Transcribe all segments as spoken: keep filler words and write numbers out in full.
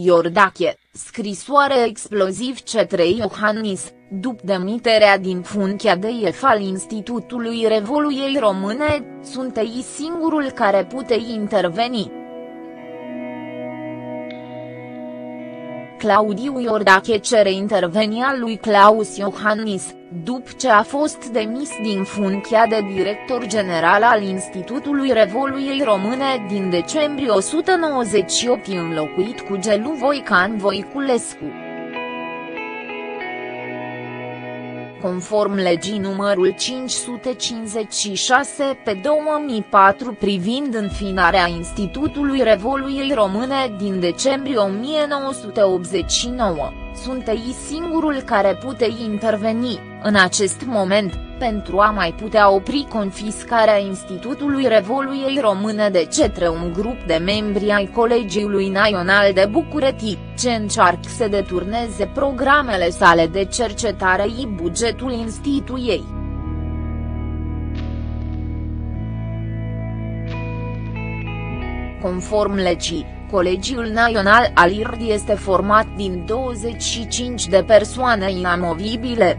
Iordache, scrisoare exploziv către Iohannis, după demiterea din funcția de șef al Institutului Revoluției Române, sunteți singurul care puteți interveni. Claudiu Iordache cere intervenia lui Claus Iohannis, după ce a fost demis din funcția de director general al Institutului Revoluției Române din decembrie o sută nouăzeci și opt, înlocuit cu Gelu Voican Voiculescu. Conform legii numărul cinci sute cincizeci și șase pe două mii patru privind înființarea Institutului Revoluției Române din decembrie o mie nouă sute optzeci și nouă, sunteți singurul care puteți interveni, în acest moment, pentru a mai putea opri confiscarea Institutului Revoluției Române de către un grup de membri ai Colegiului Național de București, ce încearcă să deturneze programele sale de cercetare și bugetul instituției. Conform legii, Colegiul Național al I R D este format din douăzeci și cinci de persoane inamovibile.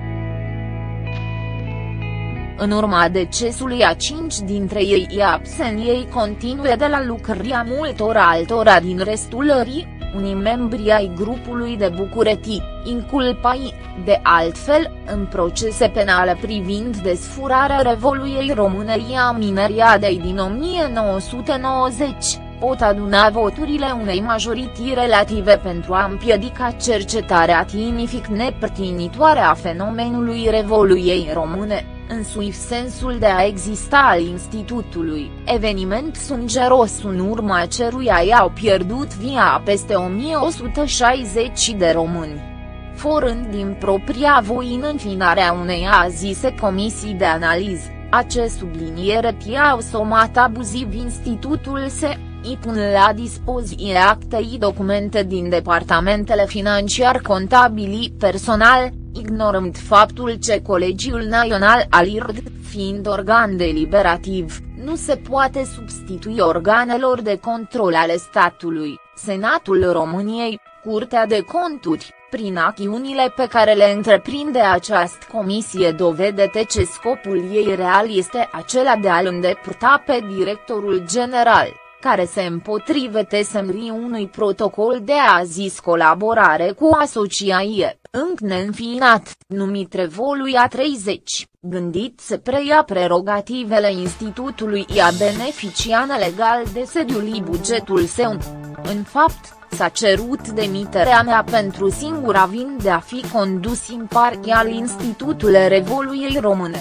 În urma decesului a cinci dintre ei e absent, ei continuă de la lucrăria multor altora din restul ării, unii membri ai grupului de București, inculpai, de altfel, în procese penale privind desfurarea Revoluției Române și a mineriadei din o mie nouă sute nouăzeci, pot aduna voturile unei majorități relative pentru a împiedica cercetarea științific nepărtinitoare a fenomenului Revoluției Române, însuși sensul de a exista al Institutului, eveniment sângeros în urma căruia i-au pierdut viața peste o mie o sută șaizeci de români. Forând din propria voință înființarea unei a zise comisii de analiză, acest subliniere i-au somat abuziv Institutul se, îi pun la dispoziție acte și documente din departamentele financiar contabili personal, ignorând faptul că Colegiul Național al I R D, fiind organ deliberativ, nu se poate substitui organelor de control ale statului, Senatul României, Curtea de Conturi, prin acțiunile pe care le întreprinde această comisie dovedete că scopul ei real este acela de a-l îndepărta pe directorul general, care se împotrivește semnării unui protocol de a zis colaborare cu o asociație, încă neînființat, numit Revoluția treizeci, gândit să preia prerogativele institutului și a beneficia legal de sediul și bugetul său. În fapt, s-a cerut demiterea mea pentru singura vină de a fi condus imparțial Institutul Revoluției Române.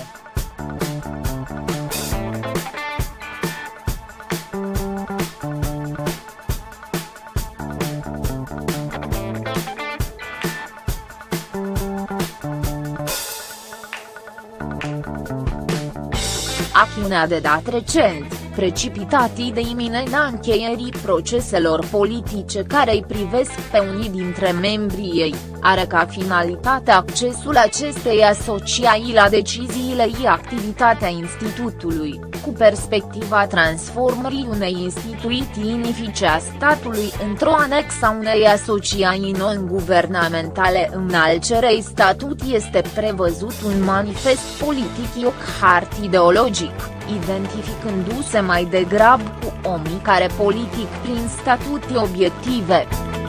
Acțiunea de dat recent, precipitatii de iminența încheierii proceselor politice care îi privesc pe unii dintre membrii ei, are ca finalitate accesul acestei asociații la deciziile și activitatea Institutului, cu perspectiva transformării unei instituții științifice a statului într-o anexă a unei asociații non-guvernamentale în al cărei statut este prevăzut un manifest politic hard ideologic, identificându-se mai degrabă cu o micare politic prin statute obiective.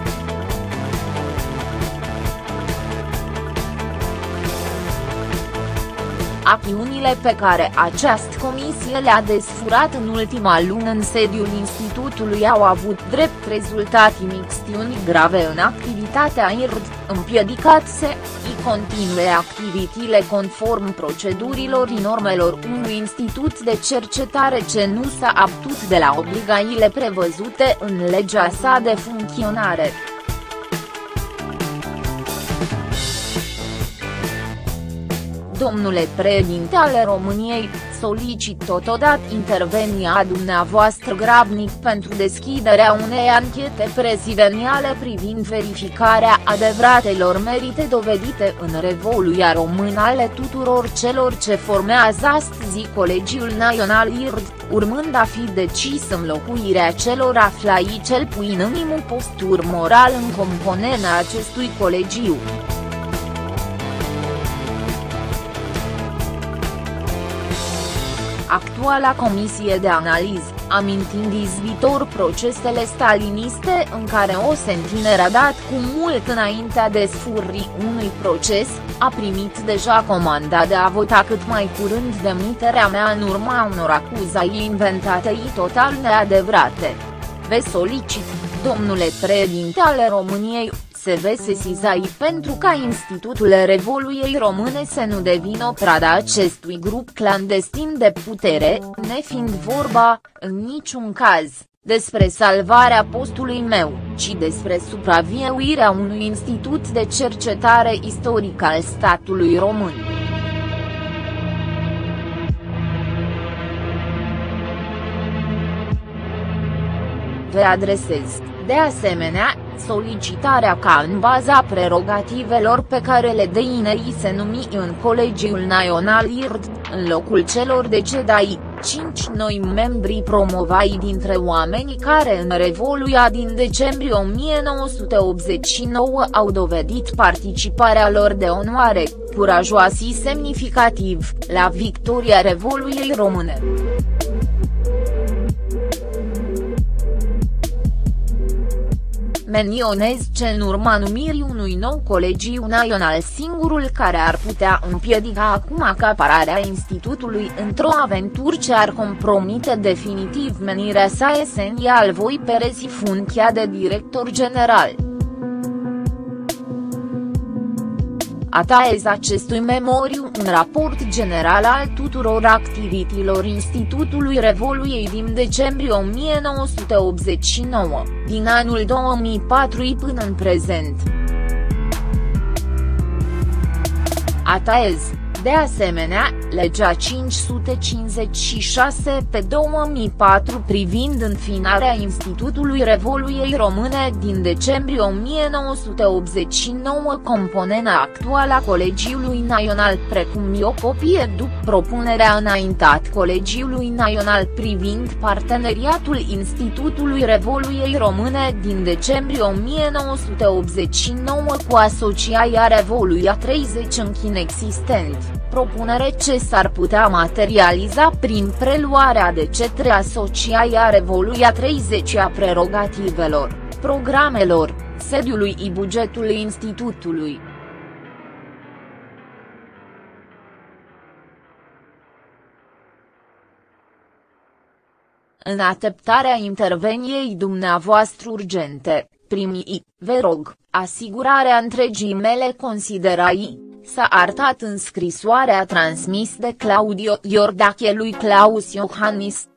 Acțiunile pe care această comisie le-a desfășurat în ultima lună în sediul Institutului au avut drept rezultat imixtiuni grave în activitatea I R D, împiedicat să îi continue activitățile conform procedurilor și normelor unui institut de cercetare ce nu s-a abținut de la obligațiile prevăzute în legea sa de funcționare. Domnule președinte al României, solicit totodată intervenia dumneavoastră grabnic pentru deschiderea unei anchete prezidențiale privind verificarea adevăratelor merite dovedite în Revoluția Română ale tuturor celor ce formează astăzi Colegiul Național I R D, urmând a fi decis înlocuirea celor aflai cel puțin în minimum postur moral în componența acestui colegiu. Actuala comisie de analiză, amintind izbitor procesele staliniste în care o sentinere a dat cu mult înaintea desfurrii unui proces, a primit deja comanda de a vota cât mai curând demiterea mea în urma unor acuzații inventate și total neadevărate. Vă solicit, domnule președinte al României, să vă sesizați pentru ca Institutul Revoluției Române să nu devină prada acestui grup clandestin de putere, nefiind vorba, în niciun caz, despre salvarea postului meu, ci despre supraviețuirea unui institut de cercetare istorică al statului român. Vă adresez, de asemenea, solicitarea ca în baza prerogativelor pe care le deinei se numi în Colegiul Național I R D, în locul celor decedai, cinci noi membri promovai dintre oamenii care în Revoluția din decembrie o mie nouă sute optzeci și nouă au dovedit participarea lor de onoare, curajoasă și semnificativ, la victoria Revoluției Române. Menționez că în urma numirii unui nou colegiu național singurul care ar putea împiedica acum acapararea institutului într-o aventură ce ar compromite definitiv menirea sa esențial voi perezi funcția de director general. Ataez acestui memoriu un raport general al tuturor activităților Institutului Revoluției din decembrie o mie nouă sute optzeci și nouă, din anul două mii patru până în prezent. Ataez, de asemenea, legea cinci sute cincizeci și șase pe două mii patru privind înființarea Institutului Revoluției Române din decembrie o mie nouă sute optzeci și nouă componența actuală a Colegiului Național precum și o copie după propunerea înaintat Colegiului Național privind parteneriatul Institutului Revoluției Române din decembrie o mie nouă sute optzeci și nouă cu Asociația Revoluția treizeci încă inexistent, propunere ce s-ar putea materializa prin preluarea de către Asociația Revoluția treizeci a prerogativelor, programelor, sediului și bugetului institutului. În așteptarea interveniei dumneavoastră urgente, primi, vă rog, asigurarea întregii mele considerații. S-a arătat în scrisoarea transmis de Claudio Iordache lui Claus Iohannis,